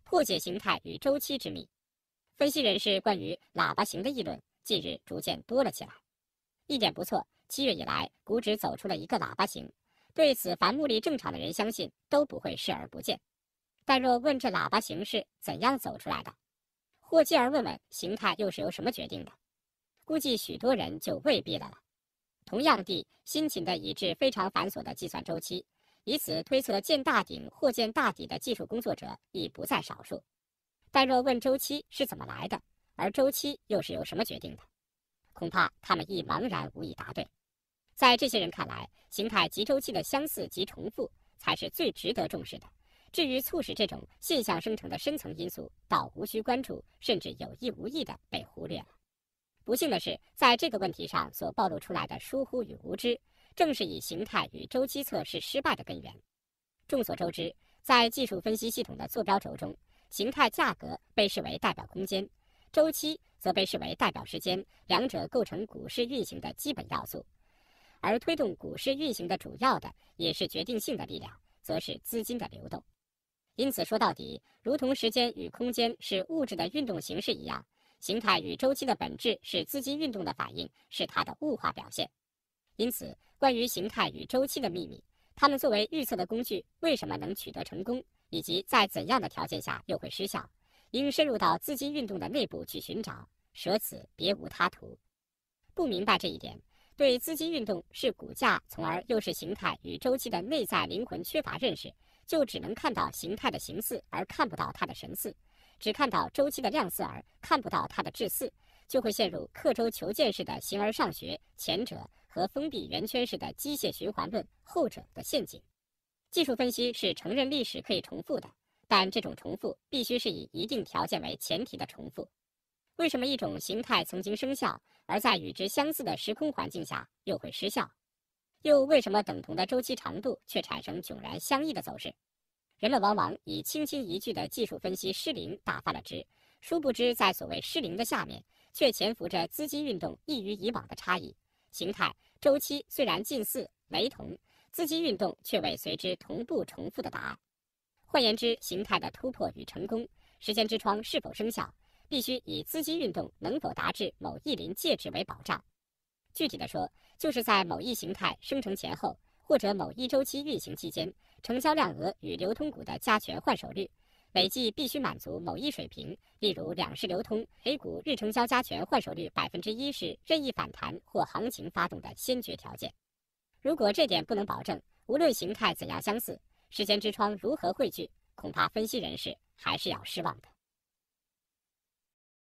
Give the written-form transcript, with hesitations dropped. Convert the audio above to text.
破解形态与周期之谜。分析人士关于喇叭形的议论近日逐渐多了起来。一点不错，7月以来，股指走出了一个喇叭形，对此凡目力正常的人相信都不会视而不见。但若问这喇叭形是怎样走出来的，或继而问问形态又是由什么决定的，估计许多人就未必了。同样地，辛勤地以致非常繁琐的计算周期，以此推测见大顶或见大底的技术工作者亦不在少数。但若问周期是怎么来的，而周期又是由什么决定的，恐怕他们亦茫然无以答对。在这些人看来，形态及周期的相似及重复才是最值得重视的。至于促使这种现象生成的深层因素，倒无需关注，甚至有意无意地被忽略了。不幸的是，在这个问题上所暴露出来的疏忽与无知，正是以形态与周期测试失败的根源。众所周知，在技术分析系统的坐标轴中，形态价格被视为代表空间，周期则被视为代表时间，两者构成股市运行的基本要素。而推动股市运行的主要的也是决定性的力量，则是资金的流动。因此说到底，如同时间与空间是物质的运动形式一样，形态与周期的本质是资金运动的反应，是它的物化表现。因此，关于形态与周期的秘密，它们作为预测的工具为什么能取得成功，以及在怎样的条件下又会失效，应深入到资金运动的内部去寻找，舍此别无他途。不明白这一点，对资金运动是股价从而又是形态与周期的内在灵魂缺乏认识，就只能看到形态的形似而看不到它的神似，只看到周期的量似而看不到它的质似，就会陷入刻舟求剑式的形而上学前者和封闭圆圈式的机械循环论后者的陷阱。技术分析是承认历史可以重复的，但这种重复必须是以一定条件为前提的重复。为什么一种形态曾经生效，而在与之相似的时空环境下又会失效？又为什么等同的周期长度却产生迥然相异的走势？人们往往以轻轻一句的技术分析失灵打发了之，殊不知在所谓失灵的下面，却潜伏着资金运动异于以往的差异。形态、周期虽然近似雷同，资金运动却未随之同步重复的答案。换言之，形态的突破与成功，时间之窗是否生效，必须以资金运动能否达至某一临界值为保障。具体的说，就是在某一形态生成前后，或者某一周期运行期间，成交量额与流通股的加权换手率累计必须满足某一水平，例如两市流通 A 股日成交加权换手率1%是任意反弹或行情发动的先决条件。如果这点不能保证，无论形态怎样相似，时间之窗如何汇聚，恐怕分析人士还是要失望的。